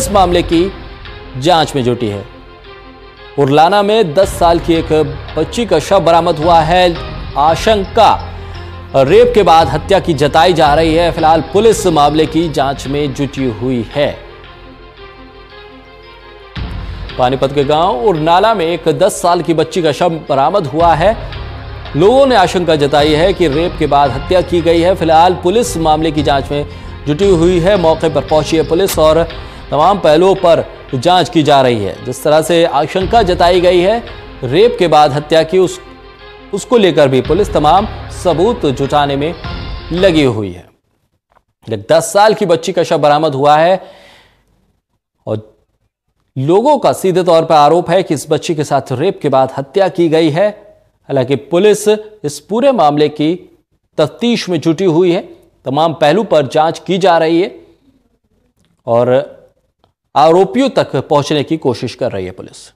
Police मामले की जांच में जुटी है। उरलाना में 10 साल की एक बच्ची का शव बरामद हुआ है। आशंका रेप के बाद हत्या की जताई जा रही है। फिलहाल पुलिस मामले की जांच में जुटी हुई है। पानीपत के गांव उरनाला में एक 10 साल की बच्ची का शव बरामद हुआ है। लोगों ने आशंका जताई है कि रेप के बाद हत्या की गई है। फिलहाल पुलिस मामले की जांच में जुटी हुई है। मौके पर पहुंची है पुलिस और तमाम पहलुओं पर जांच की जा रही है। जिस तरह से आशंका जताई गई है रेप के बाद हत्या की, उसको लेकर भी पुलिस तमाम सबूत जुटाने में लगी हुई है। 10 साल की बच्ची का शव बरामद हुआ है और लोगों का सीधे तौर पर आरोप है कि इस बच्ची के साथ रेप के बाद हत्या की गई है। हालांकि पुलिस इस पूरे मामले की तफ्तीश में जुटी हुई है। तमाम पहलू पर जांच की जा रही है और आरोपियों तक पहुंचने की कोशिश कर रही है पुलिस।